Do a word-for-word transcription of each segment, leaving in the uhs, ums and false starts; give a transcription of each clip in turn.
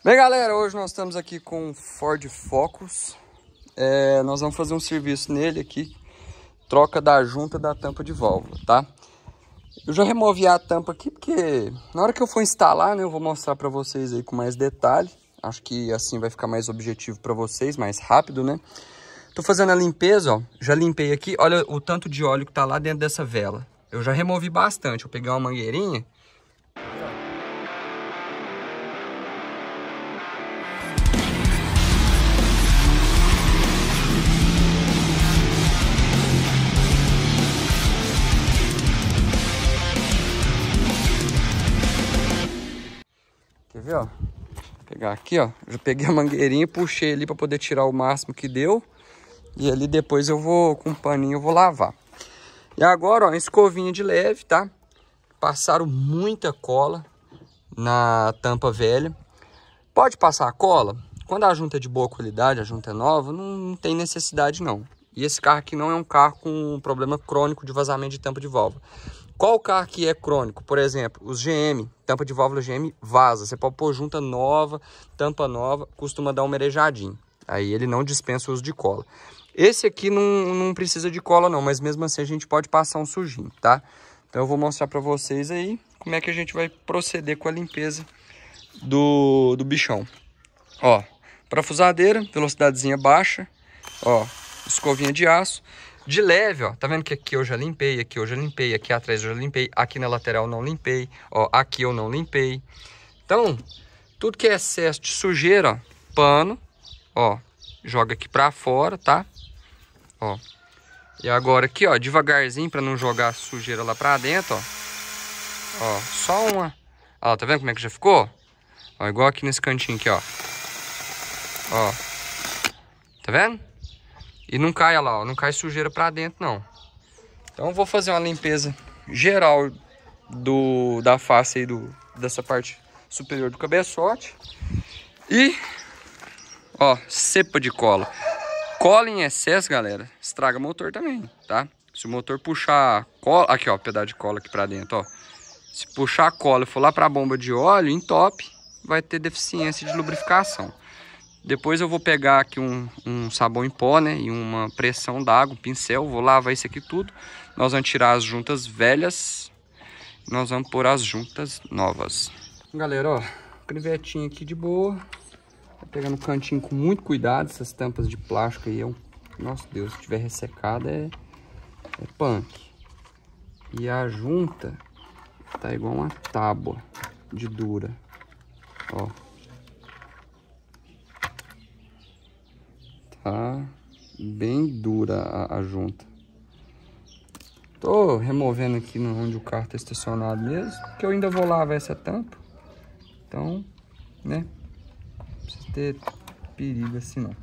Bem, galera, hoje nós estamos aqui com o Ford Focus. É, nós vamos fazer um serviço nele aqui, troca da junta da tampa de válvula, tá? Eu já removi a tampa aqui porque na hora que eu for instalar, né, eu vou mostrar para vocês aí com mais detalhe. Acho que assim vai ficar mais objetivo para vocês, mais rápido, né? Tô fazendo a limpeza, ó. Já limpei aqui. Olha o tanto de óleo que tá lá dentro dessa vela. Eu já removi bastante. Eu peguei uma mangueirinha. Quer ver, ó? Vou pegar aqui, ó. Já peguei a mangueirinha e puxei ali para poder tirar o máximo que deu. E ali depois eu vou, com um paninho, eu vou lavar. E agora, ó, escovinha de leve, tá? Passaram muita cola na tampa velha. Pode passar a cola? Quando a junta é de boa qualidade, a junta é nova, não, não tem necessidade, não. E esse carro aqui não é um carro com problema crônico de vazamento de tampa de válvula. Qual carro que é crônico? Por exemplo, os G M, tampa de válvula G M vaza. Você pode pôr junta nova, tampa nova, costuma dar um merejadinho. Aí ele não dispensa o uso de cola. Esse aqui não, não precisa de cola não, mas mesmo assim a gente pode passar um sujinho, tá? Então eu vou mostrar para vocês aí como é que a gente vai proceder com a limpeza do, do bichão. Ó, parafusadeira, velocidadezinha baixa, ó, escovinha de aço. De leve, ó, tá vendo que aqui eu já limpei, aqui eu já limpei, aqui atrás eu já limpei, aqui na lateral eu não limpei, ó, aqui eu não limpei. Então, tudo que é excesso de sujeira, ó, pano, ó, joga aqui pra fora, tá? Ó. E agora aqui, ó, devagarzinho pra não jogar a sujeira lá pra dentro, ó. Ó, só uma. Ó, tá vendo como é que já ficou? Ó, igual aqui nesse cantinho aqui, ó. Ó. Tá vendo? E não cai lá, ó, não cai sujeira pra dentro, não. Então eu vou fazer uma limpeza geral do, da face aí, do, dessa parte superior do cabeçote. E, ó, cepa de cola. Cola em excesso, galera, estraga motor também, tá? Se o motor puxar cola... Aqui, ó, pedaço de cola aqui pra dentro, ó. Se puxar a cola e for lá pra bomba de óleo, entope, vai ter deficiência de lubrificação. Depois eu vou pegar aqui um, um sabão em pó, né? E uma pressão d'água, um pincel. Vou lavar isso aqui tudo. Nós vamos tirar as juntas velhas. Nós vamos pôr as juntas novas. Galera, ó, crevetinha aqui de boa. Tá pegando o cantinho com muito cuidado. Essas tampas de plástico aí é um... Nossa Deus, se tiver ressecada é... é punk. E a junta tá igual uma tábua de dura. Ó. Tá bem dura a, a junta. Tô removendo aqui onde o carro tá estacionado mesmo. Porque eu ainda vou lavar essa tampa. Então, né? Não precisa ter perigo assim não.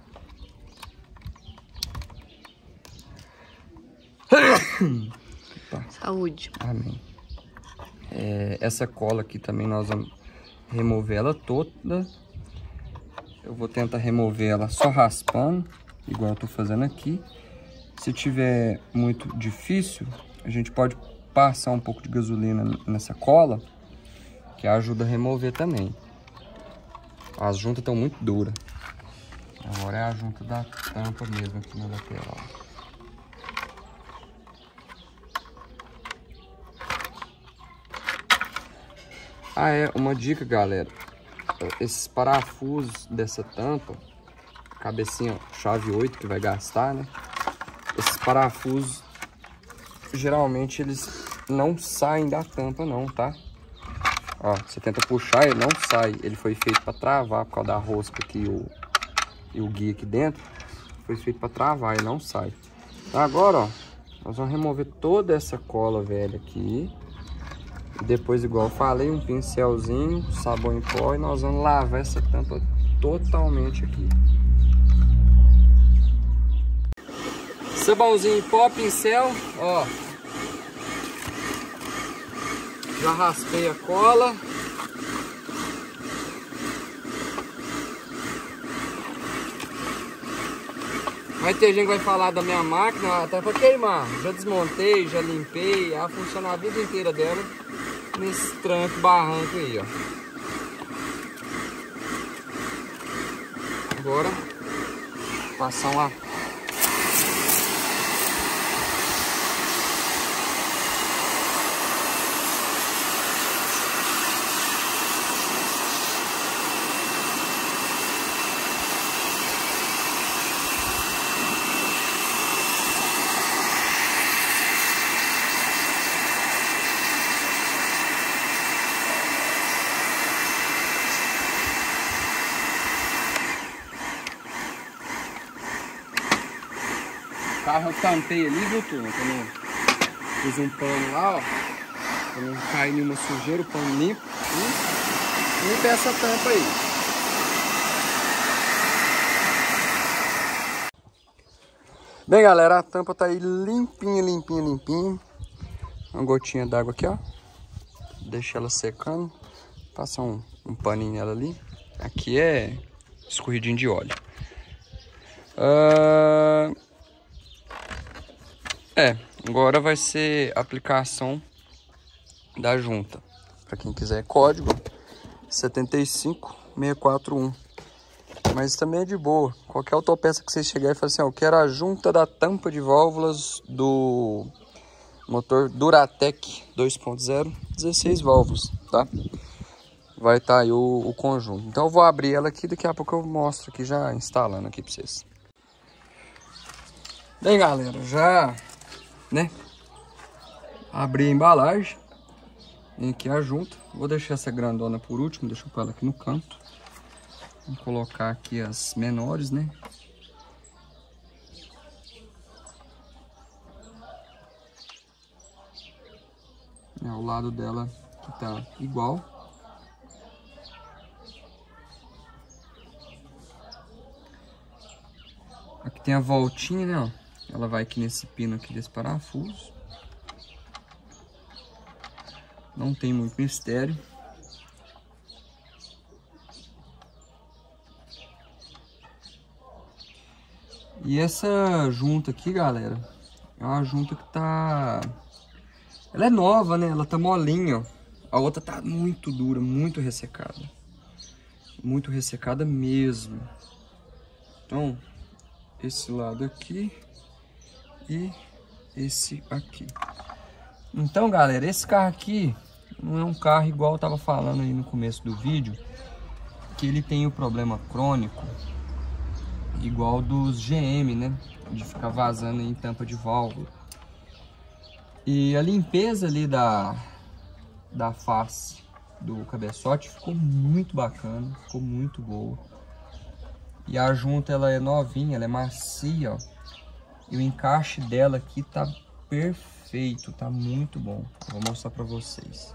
Saúde. Amém. É, essa cola aqui também nós vamos remover ela toda. Eu vou tentar remover ela só raspando, igual eu tô fazendo aqui. Se tiver muito difícil, a gente pode passar um pouco de gasolina nessa cola, que ajuda a remover também. As juntas estão muito duras. Agora é a junta da tampa mesmo aqui na lateral. Ah, é, uma dica, galera. Esses parafusos dessa tampa, cabecinha, ó, chave oito que vai gastar, né? Esses parafusos, geralmente eles não saem da tampa não, tá? Ó, você tenta puxar, ele não sai. Ele foi feito para travar, por causa da rosca aqui o, e o guia aqui dentro. Foi feito para travar, ele não sai. Então agora, ó, nós vamos remover toda essa cola velha aqui. E depois, igual eu falei, um pincelzinho, sabão em pó, e nós vamos lavar essa tampa totalmente aqui. Sabãozinho em pó, pincel, ó. Já raspei a cola. Vai ter gente que vai falar da minha máquina, até pra queimar. Já desmontei, já limpei, ela funciona a vida inteira dela nesse tranco barranco aí, ó. agora passar uma... O carro eu tampei ali, viu, turma? Quando eu fiz um pano lá, ó. Pra não cair nenhuma sujeira, o pano limpo. E limpa essa tampa aí. Bem, galera, a tampa tá aí limpinha, limpinha, limpinha. Uma gotinha d'água aqui, ó. Deixa ela secando. Passa um, um paninho nela ali. Aqui é escorridinho de óleo. Ah... É, agora vai ser a aplicação da junta. Para quem quiser, código sete cinco seis quatro um. Mas também é de boa. Qualquer autopeça que você chegar e falar assim, ó, eu quero a junta da tampa de válvulas do motor Duratec dois ponto zero, dezesseis válvulas, tá? Vai estar tá aí o, o conjunto. Então eu vou abrir ela aqui, daqui a pouco eu mostro aqui já instalando aqui para vocês. Bem, galera, já... né? Abri a embalagem. Vem aqui a junta. Vou deixar essa grandona por último. Deixa eu pôr ela aqui no canto. Vou colocar aqui as menores, né? É, o lado dela que tá igual. Aqui tem a voltinha, né? Ó. Ela vai aqui nesse pino aqui desse parafuso. Não tem muito mistério. E essa junta aqui, galera, é uma junta que tá... ela é nova, né? Ela tá molinha, ó. A outra tá muito dura, muito ressecada. Muito ressecada mesmo. Então, esse lado aqui... e esse aqui. Então, galera, esse carro aqui não é um carro igual eu tava falando aí no começo do vídeo, que ele tem o problema crônico igual dos G M, né? De ficar vazando em tampa de válvula. E a limpeza ali da, da face do cabeçote ficou muito bacana, ficou muito boa. E a junta, ela é novinha, ela é macia, ó. E o encaixe dela aqui tá perfeito, tá muito bom. Vou mostrar pra vocês.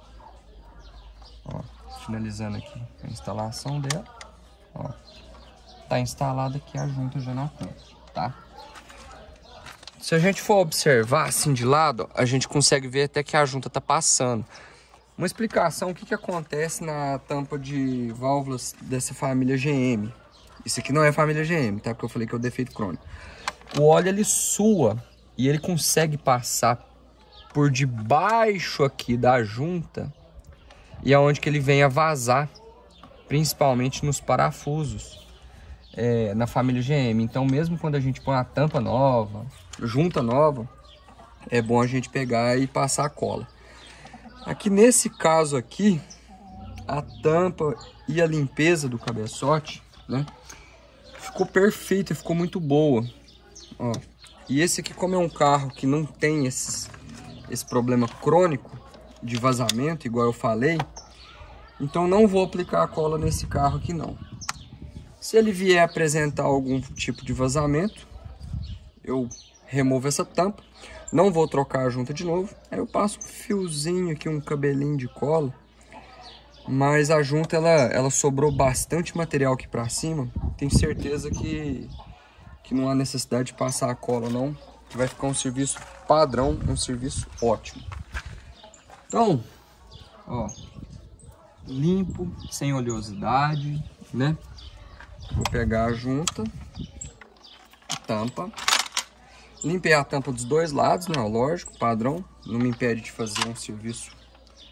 Ó, finalizando aqui a instalação dela. Ó, tá instalada aqui a junta já na tampa, tá? Se a gente for observar assim de lado, a gente consegue ver até que a junta tá passando. Uma explicação, o que que acontece na tampa de válvulas dessa família G M. Isso aqui não é família G M, tá? Porque eu falei que é o defeito crônico. O óleo, ele sua e ele consegue passar por debaixo aqui da junta e é onde que ele vem a vazar, principalmente nos parafusos, é, na família G M. Então, mesmo quando a gente põe a tampa nova, junta nova, é bom a gente pegar e passar a cola. Aqui nesse caso aqui, a tampa e a limpeza do cabeçote, né, ficou perfeita, ficou muito boa. Ó, e esse aqui, como é um carro que não tem esses, esse problema crônico de vazamento, igual eu falei, então não vou aplicar a cola nesse carro aqui não. Se ele vier apresentar algum tipo de vazamento, eu removo essa tampa, não vou trocar a junta de novo, aí eu passo um fiozinho aqui, um cabelinho de cola, mas a junta, ela, ela sobrou bastante material aqui pra cima, tenho certeza que... que não há necessidade de passar a cola não, que vai ficar um serviço padrão, um serviço ótimo. Então, ó, limpo, sem oleosidade, né? Vou pegar a junta, tampa, limpei a tampa dos dois lados, né? Lógico, padrão, não me impede de fazer um serviço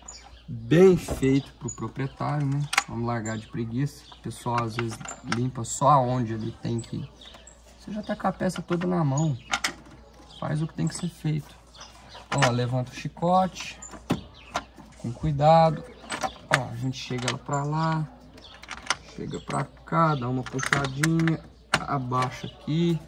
bem feito pro proprietário, né? Vamos largar de preguiça. O pessoal às vezes limpa só aonde ele tem que. Você já tá com a peça toda na mão. Faz o que tem que ser feito. Ó, levanta o chicote. Com cuidado. Ó, a gente chega ela pra lá. Chega pra cá, dá uma puxadinha. Abaixa aqui.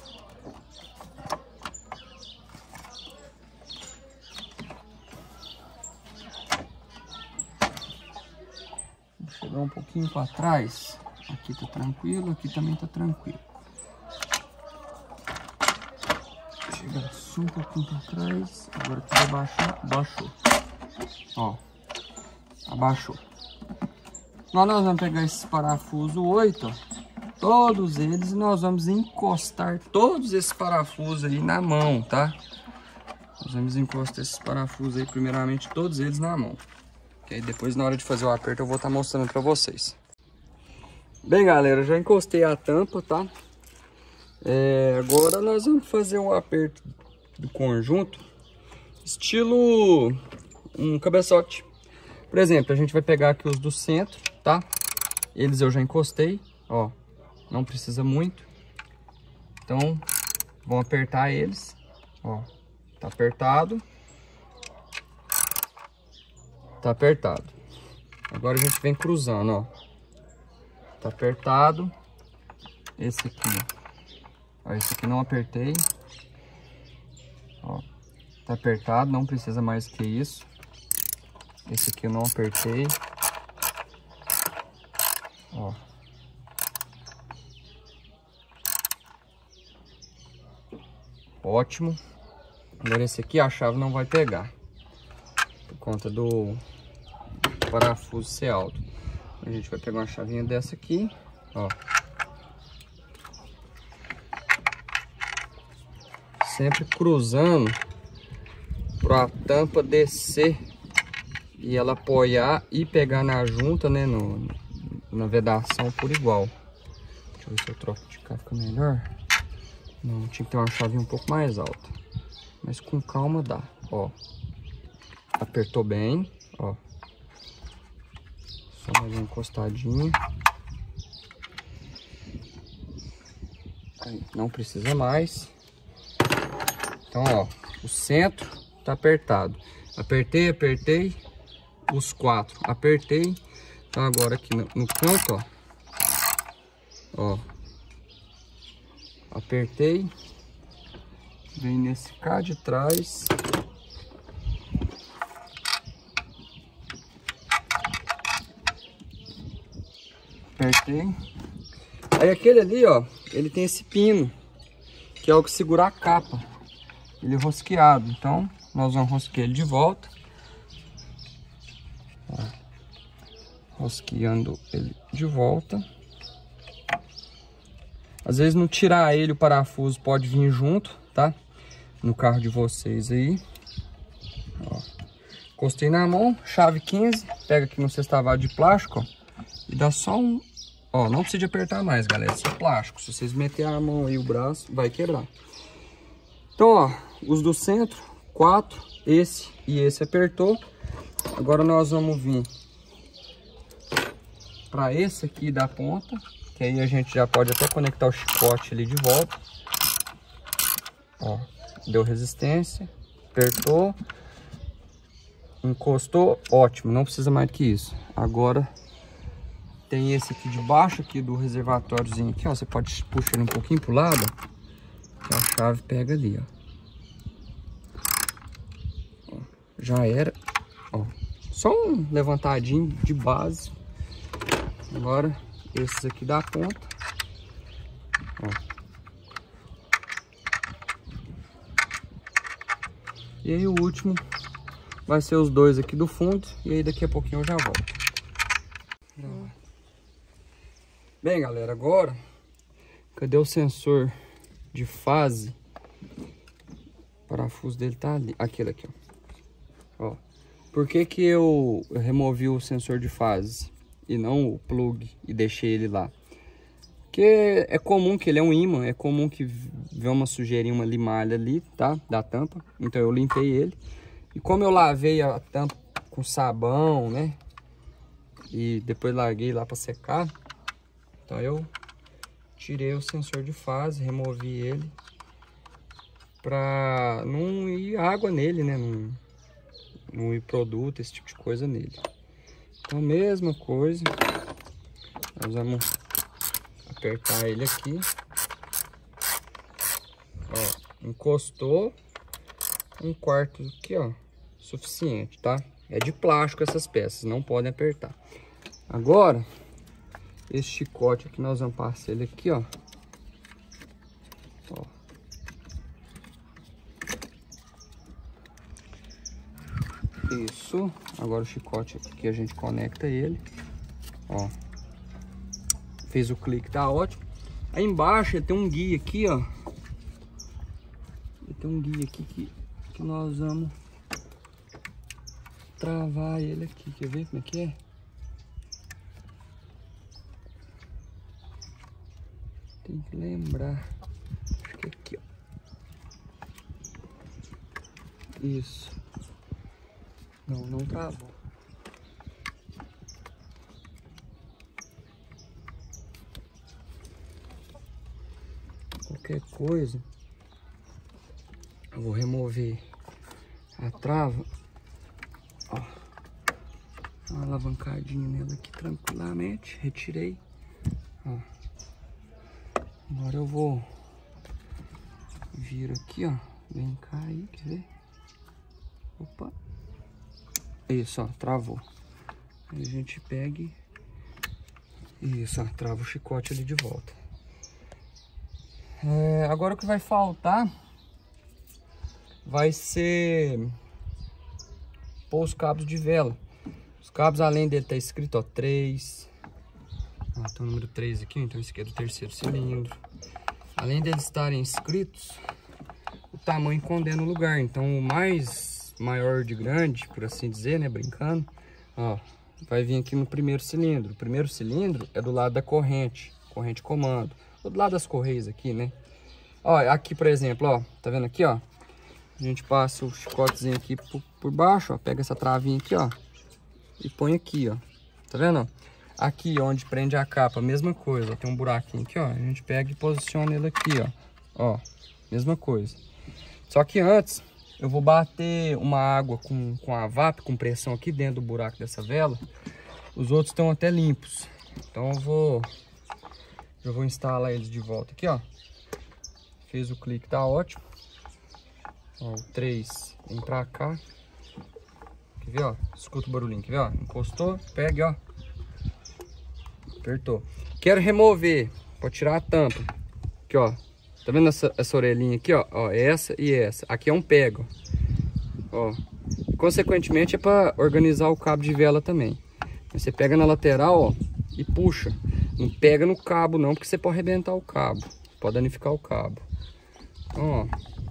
Vou chegar um pouquinho para trás. Aqui tá tranquilo, aqui também tá tranquilo. Chega só um pouquinho para trás. Agora que vai baixar, baixou. Ó, abaixou. Nós, nós vamos pegar esses parafusos oito, ó. Todos eles, nós vamos encostar todos esses parafusos aí na mão, tá? Nós vamos encostar esses parafusos aí, primeiramente, todos eles na mão. Que aí depois, na hora de fazer o aperto, eu vou estar mostrando pra vocês. Bem, galera, já encostei a tampa, tá? É, agora nós vamos fazer o aperto do conjunto, estilo um cabeçote. Por exemplo, a gente vai pegar aqui os do centro, tá? Eles eu já encostei, ó. Não precisa muito. Então, vamos apertar eles. Ó, tá apertado. Tá apertado. Agora a gente vem cruzando, ó. Tá apertado. Esse aqui, ó. Esse aqui não apertei. Ó, tá apertado, não precisa mais que isso. Esse aqui eu não apertei. Ó. Ótimo. Agora esse aqui a chave não vai pegar. Por conta do parafuso ser alto. A gente vai pegar uma chavinha dessa aqui. Ó. Sempre cruzando para a tampa descer e ela apoiar e pegar na junta, né? No, na vedação por igual. Deixa eu ver se eu troco de cá, fica melhor. Não, tinha que ter uma chave um pouco mais alta. Mas com calma dá, ó. Apertou bem, ó. Só mais uma encostadinha. Aí, não precisa mais. Então, ó, o centro tá apertado. Apertei, apertei. Os quatro, apertei. Então agora aqui no, no canto, ó. Ó. Apertei. Vem nesse cá de trás. Apertei. Aí aquele ali, ó, ele tem esse pino, que é o que segura a capa. Ele é rosqueado, então nós vamos rosquear ele de volta. Ó, rosqueando ele de volta. Às vezes não tirar ele, o parafuso pode vir junto, tá? No carro de vocês aí. Ó, encostei na mão, chave quinze, pega aqui no sextavado de plástico, ó, e dá só um... Ó, não precisa de apertar mais, galera, isso é plástico. Se vocês meterem a mão aí, o braço, vai quebrar. Então, ó, os do centro, quatro, esse e esse apertou. Agora nós vamos vir para esse aqui da ponta, que aí a gente já pode até conectar o chicote ali de volta. Ó, deu resistência, apertou, encostou, ótimo, não precisa mais do que isso. Agora tem esse aqui de baixo aqui do reservatóriozinho aqui, ó, você pode puxar ele um pouquinho pro lado, que a chave pega ali, ó. Ó, já era, ó, só um levantadinho de base. Agora esses aqui da ponta, ó. E aí o último vai ser os dois aqui do fundo, e aí daqui a pouquinho eu já volto. Hum. Bem, galera, agora cadê o sensor de fase? O parafuso dele tá ali, aquele aqui, ó. Ó, por que que eu removi o sensor de fase e não o plug e deixei ele lá? Porque é comum que ele é um ímã, é comum que vê uma sujeirinha, uma limalha ali, tá? Da tampa. Então eu limpei ele. E como eu lavei a tampa com sabão, né? E depois larguei lá para secar. Então eu tirei o sensor de fase, removi ele para não ir água nele, né? Não, não ir produto, esse tipo de coisa nele. Então, mesma coisa. Nós vamos apertar ele aqui. Ó, encostou. Um quarto aqui, ó, suficiente, tá? É de plástico essas peças, não podem apertar. Agora, esse chicote aqui, nós vamos passar ele aqui, ó. Ó. Isso. Agora o chicote aqui a gente conecta ele. Ó. Fez o clique, tá ótimo. Aí embaixo ele tem um guia aqui, ó. Ele tem um guia aqui que, que nós vamos travar ele aqui. Quer ver como é que é? Tem que lembrar. Acho que é aqui, ó. Isso. Não, não travou. Qualquer coisa, eu vou remover a trava. Ó. Uma alavancadinha nela aqui tranquilamente. Retirei. Ó. Agora eu vou vir aqui, ó. Vem cá aí, quer ver? Opa. Isso, ó, travou. Aí a gente pega e... Isso, ó, trava o chicote ali de volta. É, agora o que vai faltar vai ser pôr os cabos de vela. Os cabos, além dele estar escrito, ó, três. Ó, tem o número três aqui, então esse aqui é do terceiro cilindro. Além deles estarem escritos, o tamanho condena o lugar. Então o mais maior de grande, por assim dizer, né, brincando, ó, vai vir aqui no primeiro cilindro. O primeiro cilindro é do lado da corrente, corrente comando, ou do lado das correias aqui, né. Ó, aqui, por exemplo, ó, tá vendo aqui, ó, a gente passa o chicotezinho aqui por, por baixo, ó, pega essa travinha aqui, ó, e põe aqui, ó, tá vendo? Aqui, onde prende a capa, mesma coisa, ó, tem um buraquinho aqui, ó, a gente pega e posiciona ele aqui, ó, ó, mesma coisa. Só que antes, eu vou bater uma água com, com a V A P, com pressão aqui dentro do buraco dessa vela. Os outros estão até limpos. Então eu vou... Eu vou instalar eles de volta aqui, ó. Fez o clique, tá ótimo. Ó, o três vem pra cá. Quer ver, ó? Escuta o barulhinho, quer ver, ó? Encostou, pega, ó. Apertou. Quero remover, pode tirar a tampa. Aqui, ó. Tá vendo essa, essa orelhinha aqui, ó? Ó, essa e essa. Aqui é um pego. Ó. Consequentemente é para organizar o cabo de vela também. Você pega na lateral, ó, e puxa. Não pega no cabo não, porque você pode arrebentar o cabo. Pode danificar o cabo. Ó.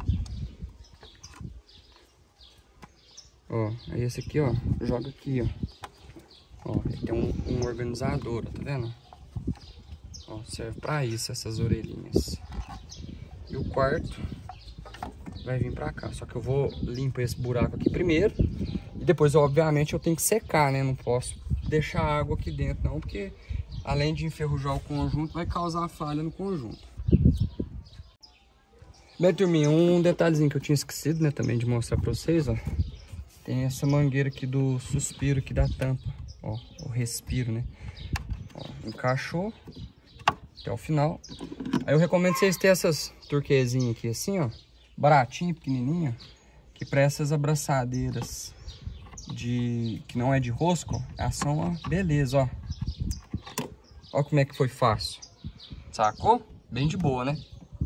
Ó, aí esse aqui, ó, joga aqui, ó. Ó, ele tem um, um organizador, ó, tá vendo? Ó, serve para isso, essas orelhinhas. E o quarto vai vir pra cá. Só que eu vou limpar esse buraco aqui primeiro. E depois, obviamente, eu tenho que secar, né? Não posso deixar água aqui dentro, não. Porque, além de enferrujar o conjunto, vai causar falha no conjunto. Bem, turminha, um detalhezinho que eu tinha esquecido, né? Também de mostrar pra vocês, ó. Tem essa mangueira aqui do suspiro aqui da tampa. Ó, o respiro, né? Ó, encaixou até o final. Aí eu recomendo vocês terem essas turquezinhas aqui assim, ó, baratinho, pequenininho, que para essas abraçadeiras de que não é de rosco, elas são uma beleza, ó. Ó como é que foi fácil. Sacou? Bem de boa, né?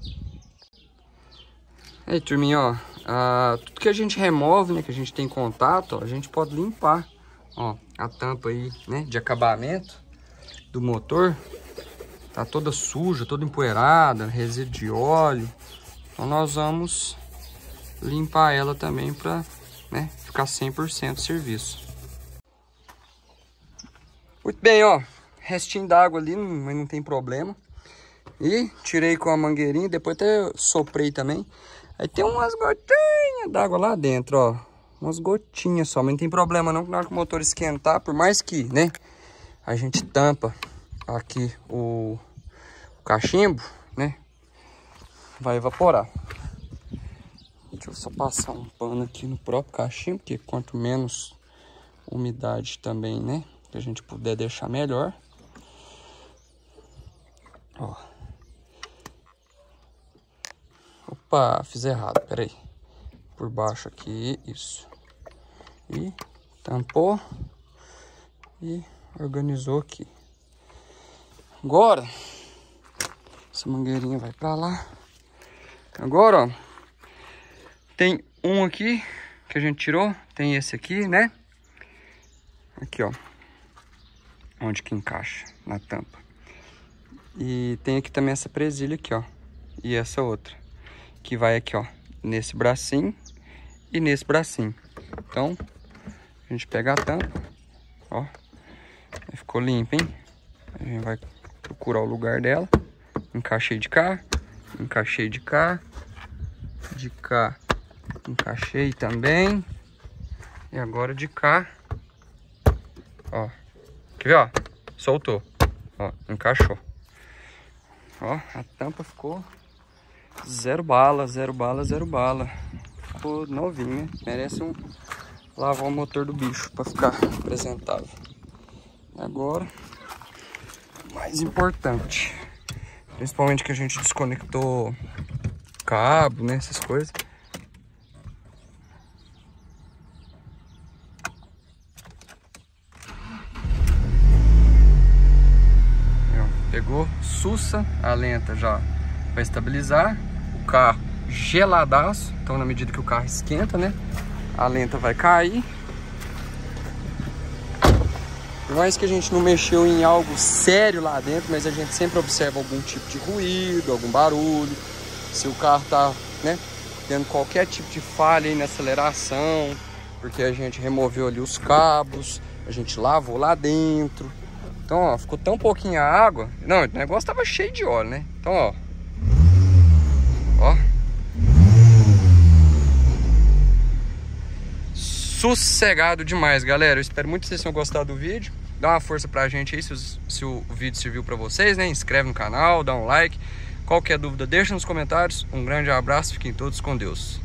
Aí, turminha, ó, ah, tudo que a gente remove, né, que a gente tem contato, ó, a gente pode limpar. Ó, a tampa aí, né, de acabamento do motor. Tá toda suja, toda empoeirada, resíduo de óleo. Então nós vamos limpar ela também para, né, ficar cem por cento serviço. Muito bem, ó. Restinho d'água ali, mas não tem problema. E tirei com a mangueirinha, depois até soprei também. Aí tem umas gotinhas d'água lá dentro, ó. umas gotinhas só, mas não tem problema não, que na hora que o motor esquentar, por mais que, né, a gente tampa aqui o, o cachimbo, né, vai evaporar. Deixa eu só passar um pano aqui no próprio cachimbo, porque quanto menos umidade também, né, que a gente puder deixar melhor. Ó. Opa, fiz errado, peraí. Por baixo aqui, isso. E tampou e organizou aqui. Agora, essa mangueirinha vai pra lá. Agora, ó, tem um aqui que a gente tirou, tem esse aqui, né? Aqui, ó, onde que encaixa na tampa. E tem aqui também essa presilha aqui, ó, e essa outra, que vai aqui, ó, nesse bracinho e nesse bracinho. Então, a gente pega a tampa, ó, ficou limpa, hein? A gente vai procurar o lugar dela. Encaixei de cá, encaixei de cá, de cá, encaixei também. E agora de cá, ó, quer ver, ó? Soltou, ó, encaixou. Ó, a tampa ficou zero bala, zero bala, zero bala. Ficou novinha, merece um lavar o motor do bicho para ficar apresentável. Agora, mais importante, principalmente que a gente desconectou cabo, né, essas coisas. Pegou, sussa, a lenta já vai estabilizar, o carro geladaço, então na medida que o carro esquenta, né, a lenta vai cair. Por mais que a gente não mexeu em algo sério lá dentro, mas a gente sempre observa algum tipo de ruído, algum barulho, se o carro tá, né, tendo qualquer tipo de falha aí na aceleração, porque a gente removeu ali os cabos, a gente lavou lá dentro. Então, ó, ficou tão pouquinha água. Não, o negócio tava cheio de óleo, né? Então, ó. Ó. Sossegado demais, galera. Eu espero muito que vocês tenham gostado do vídeo. Dá uma força pra gente aí, se, os, se o vídeo serviu pra vocês, né? Inscreve no canal, dá um like. Qualquer dúvida, deixa nos comentários. Um grande abraço, fiquem todos com Deus.